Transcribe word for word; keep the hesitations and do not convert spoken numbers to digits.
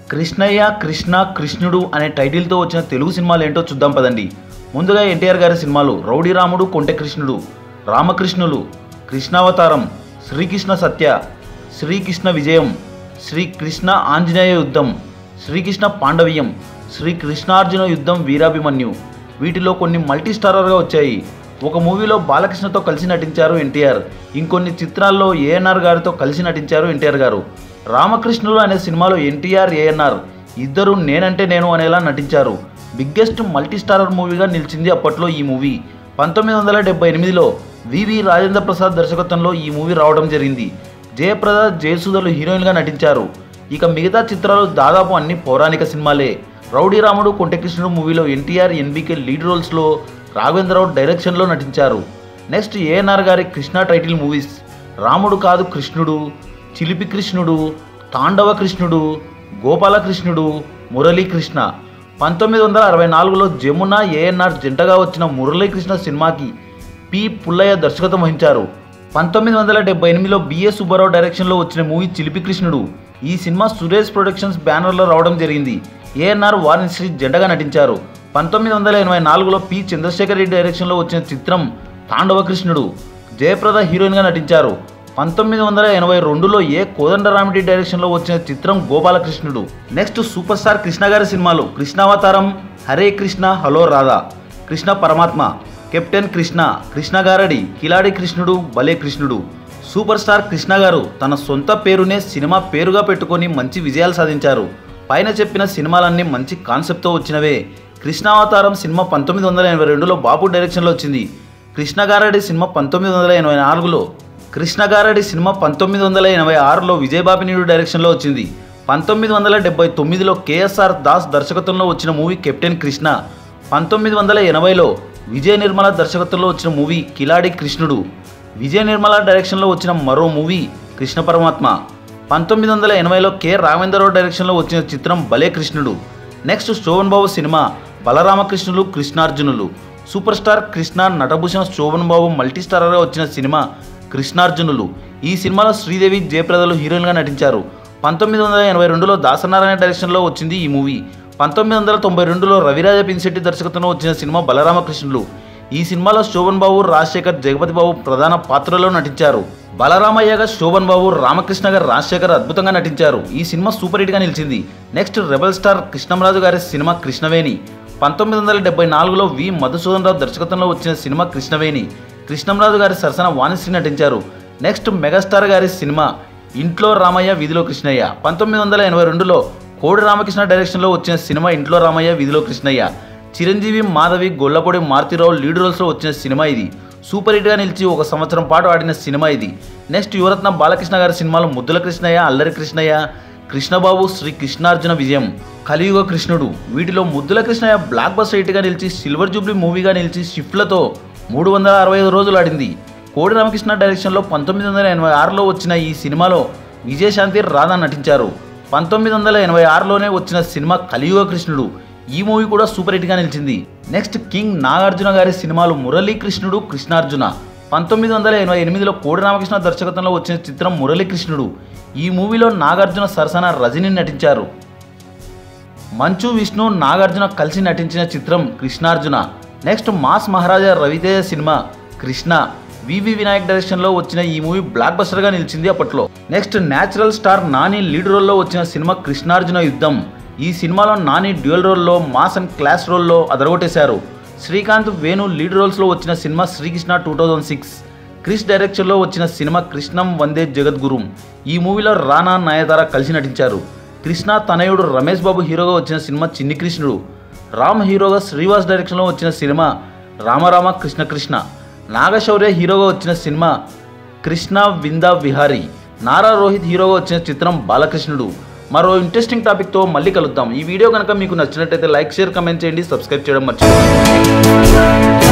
కృష్ణయ్య కృష్ణ కృష్ణుడు అనే టైటిల్తో వచ్చిన తెలుగు సినిమాలు ఏంటో చూద్దాం పదండి. ముందుగా ఎన్టీఆర్ గారి సినిమాలు రౌడీ రాముడు, కొంటె కృష్ణుడు, రామకృష్ణులు, కృష్ణావతారం, శ్రీకృష్ణ సత్య, శ్రీకృష్ణ విజయం, శ్రీకృష్ణ ఆంజనేయ యుద్ధం, శ్రీకృష్ణ పాండవీయం, శ్రీకృష్ణార్జున యుద్ధం, వీరాభిమన్యు. వీటిలో కొన్ని మల్టీ స్టారర్గా వచ్చాయి. ఒక మూవీలో బాలకృష్ణతో కలిసి నటించారు ఎన్టీఆర్. ఇంకొన్ని చిత్రాల్లో ఏఎన్ఆర్ గారితో కలిసి నటించారు ఎన్టీఆర్ గారు. రామకృష్ణులు అనే సినిమాలో ఎన్టీఆర్, ఏఎన్ఆర్ ఇద్దరు నేనంటే నేను అనేలా నటించారు. బిగ్గెస్ట్ మల్టీ స్టారర్ మూవీగా నిలిచింది అప్పట్లో ఈ మూవీ. పంతొమ్మిది వందల డెబ్బై ఎనిమిదిలో వివి రాజేంద్ర ప్రసాద్ దర్శకత్వంలో ఈ మూవీ రావడం జరిగింది. జయప్రద, జయసుధలు హీరోయిన్గా నటించారు. ఇక మిగతా చిత్రాలు దాదాపు అన్ని పౌరాణిక సినిమాలే. రౌడీ రాముడు, కొంటె కృష్ణుడు మూవీలో ఎన్టీఆర్, ఎన్బీకే లీడ్ రోల్స్లో, రాఘవేంద్రరావు డైరెక్షన్లో నటించారు. నెక్స్ట్ ఏఎన్ఆర్ గారి కృష్ణ టైటిల్ మూవీస్ రాముడు కాదు కృష్ణుడు, చిలిపి కృష్ణుడు, తాండవ కృష్ణుడు, గోపాలకృష్ణుడు, మురళీకృష్ణ. పంతొమ్మిది వందల అరవై నాలుగులో జమున, ఏఎన్ఆర్ జంటగా వచ్చిన మురళీకృష్ణ సినిమాకి పి పుల్లయ్య దర్శకత్వం వహించారు. పంతొమ్మిది వందల డెబ్బై ఎనిమిదిలో బిఎస్ సుబ్బారావు డైరెక్షన్లో వచ్చిన మూవీ చిలిపి కృష్ణుడు. ఈ సినిమా సురేష్ ప్రొడక్షన్స్ బ్యానర్లో రావడం జరిగింది. ఏఎన్ఆర్, వారణశ్రీ జంటగా నటించారు. పంతొమ్మిది వందల ఎనభై నాలుగులో పి చంద్రశేఖర్ రెడ్డి డైరెక్షన్లో వచ్చిన చిత్రం తాండవ కృష్ణుడు. జయప్రద హీరోయిన్గా నటించారు. పంతొమ్మిది వందల ఎనభై రెండులో ఏ కోదండరామిరెడ్డి డైరెక్షన్లో వచ్చిన చిత్రం Gopalakrishnudu. Next super star Krishna గారి సినిమాలు కృష్ణావతారం, హరే కృష్ణ, హలో రాధా, కృష్ణ పరమాత్మ, కెప్టెన్ కృష్ణ, కృష్ణ గారడి, కిలాడి కృష్ణుడు, భలే కృష్ణుడు. సూపర్ స్టార్ కృష్ణ గారు తన సొంత పేరునే సినిమా పేరుగా పెట్టుకొని మంచి విజయాలు సాధించారు. పైన చెప్పిన సినిమాలన్నీ మంచి కాన్సెప్ట్తో వచ్చినవే. కృష్ణావతారం సినిమా పంతొమ్మిది వందల ఎనభై రెండులో బాపు డైరెక్షన్లో వచ్చింది. కృష్ణ గారడి సినిమా పంతొమ్మిది వందల ఎనభై నాలుగులో కృష్ణ గారడి సినిమా పంతొమ్మిది వందల ఎనభై ఆరులో విజయబాపినీడు డైరెక్షన్లో వచ్చింది. పంతొమ్మిది వందల డెబ్బై తొమ్మిదిలో కేఎస్ఆర్ దాస్ దర్శకత్వంలో వచ్చిన మూవీ కెప్టెన్ కృష్ణ. పంతొమ్మిది వందల ఎనభైలో విజయ నిర్మల దర్శకత్వంలో వచ్చిన మూవీ కిలాడి కృష్ణుడు. విజయ నిర్మల డైరెక్షన్లో వచ్చిన మరో మూవీ కృష్ణ పరమాత్మ. పంతొమ్మిది వందల ఎనభైలో కె రాఘవేంద్రరావు డైరెక్షన్లో వచ్చిన చిత్రం భలే కృష్ణుడు. నెక్స్ట్ శోభన్ బాబు సినిమా Balaramakrishnulu, Krishnarjunulu. Super star Krishna, Natabhushan, Sobhan Babu multi స్టారర్గా వచ్చిన సినిమా కృష్ణార్జునులు. ఈ సినిమాలో శ్రీదేవి, జయప్రదలు హీరోయిన్గా నటించారు. పంతొమ్మిది వందల ఎనభై రెండులో దాసనారాయణ డైరెక్షన్లో వచ్చింది ఈ మూవీ. పంతొమ్మిది వందల తొంభై రెండులో రవిరాజ పిన్శెట్టి దర్శకత్వంలో వచ్చిన సినిమా బలరామకృష్ణులు. ఈ సినిమాలో శోభన్ బాబు, రాజశేఖర్, జగపతి బాబు ప్రధాన పాత్రలో నటించారు. బలరామయ్యగా శోభన్ బాబు, రామకృష్ణగా రాజశేఖర్ అద్భుతంగా నటించారు. ఈ సినిమా సూపర్ హిట్గా నిలిచింది. నెక్స్ట్ రెబల్ స్టార్ కృష్ణంరాజు గారి సినిమా కృష్ణవేణి. పంతొమ్మిది వందల డెబ్బై నాలుగులో వి మధుసూదన్ రావు దర్శకత్వంలో వచ్చిన సినిమా కృష్ణవేణి. కృష్ణంరాజు గారి సరసన వాణిశ్రీ నటించారు. నెక్స్ట్ మెగాస్టార్ గారి సినిమా ఇంట్లో రామయ్య, వీధిలో కృష్ణయ్య. పంతొమ్మిది వందల ఎనభై రెండులో కోడి రామకృష్ణ డైరెక్షన్లో వచ్చిన సినిమా ఇంట్లో రామయ్య, వీధిలో కృష్ణయ్య. చిరంజీవి, మాధవి, గొల్లపూడి మారుతిరావు లీడ్ రోల్స్లో వచ్చిన సినిమా ఇది. సూపర్ హిట్గా నిలిచి ఒక సంవత్సరం పాటు ఆడిన సినిమా ఇది. నెక్స్ట్ యువరత్న బాలకృష్ణ గారి సినిమాలు ముద్దుల కృష్ణయ్య, అల్లరి కృష్ణయ్య, కృష్ణబాబు, శ్రీ కృష్ణార్జున విజయం, కలియుగ కృష్ణుడు. వీటిలో ముద్దుల కృష్ణయ్య బ్లాక్ బస్టర్ హిట్గా నిలిచి సిల్వర్ జూబ్లీ మూవీగా నిలిచి షిఫ్ట్లతో మూడు వందల అరవై ఐదు రోజులు ఆడింది. కోడి రామకృష్ణ డైరెక్షన్లో పంతొమ్మిది వందల ఎనభై ఆరులో వచ్చిన ఈ సినిమాలో విజయశాంతి, రాధా నటించారు. పంతొమ్మిది వందల ఎనభై ఆరులోనే వచ్చిన సినిమా కలియుగ కృష్ణుడు. ఈ మూవీ కూడా సూపర్ హిట్గా నిలిచింది. నెక్స్ట్ కింగ్ నాగార్జున గారి సినిమాలు మురళీకృష్ణుడు, కృష్ణార్జున. పంతొమ్మిది వందల ఎనభై ఎనిమిదిలో కోడి రామకృష్ణ దర్శకత్వంలో వచ్చిన చిత్రం మురళీకృష్ణుడు. ఈ మూవీలో నాగార్జున సరసన రజని నటించారు. మంచు విష్ణు, నాగార్జున కలిసి నటించిన చిత్రం కృష్ణార్జున. నెక్స్ట్ మాస్ మహారాజా రవితేజ సినిమా కృష్ణ. వివి వినాయక్ డైరెక్షన్లో వచ్చిన ఈ మూవీ బ్లాక్ బస్టర్గా నిలిచింది అప్పట్లో. Next natural star Nani lead రోల్లో వచ్చిన సినిమా కృష్ణార్జున యుద్ధం. ఈ సినిమాలో నాని డ్యూయల్ రోల్లో, మాస్ అండ్ క్లాస్ రోల్లో అదరగొట్టేశారు. శ్రీకాంత్, వేణు లీడ్ రోల్స్లో వచ్చిన సినిమా Srikrishna two thousand six. Krish డైరెక్షన్లో వచ్చిన సినిమా కృష్ణం వందే జగద్గురుం. ఈ మూవీలో రానా, నయతార కలిసి నటించారు. కృష్ణ తనయుడు రమేష్ బాబు హీరోగా వచ్చిన సినిమా చిన్ని కృష్ణుడు. రామ్ హీరోగా శ్రీవాస్ డైరెక్షన్లో వచ్చిన సినిమా రామరామ కృష్ణ కృష్ణ. నాగశౌర్య హీరోగా వచ్చిన సినిమా కృష్ణ విందా విహారీ. నారా రోహిత్ హీరోగా వచ్చిన చిత్రం బాలకృష్ణుడు. మరో ఇంట్రెస్టింగ్ టాపిక్తో మళ్ళీ కలుద్దాం. ఈ వీడియో కనుక మీకు నచ్చినట్టయితే లైక్, షేర్, కమెంట్ చేయండి. సబ్స్క్రైబ్ చేయడం మర్చిపోకండి.